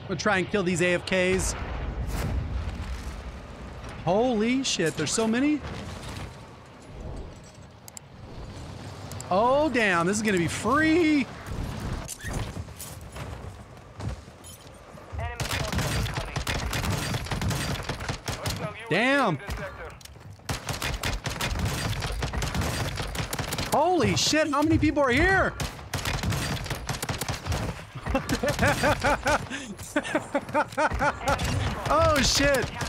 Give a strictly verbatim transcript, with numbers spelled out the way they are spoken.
I'm gonna try and kill these A F Ks. Holy shit, there's so many. Oh, damn, this is gonna be free. Damn. Holy shit, how many people are here? Oh shit.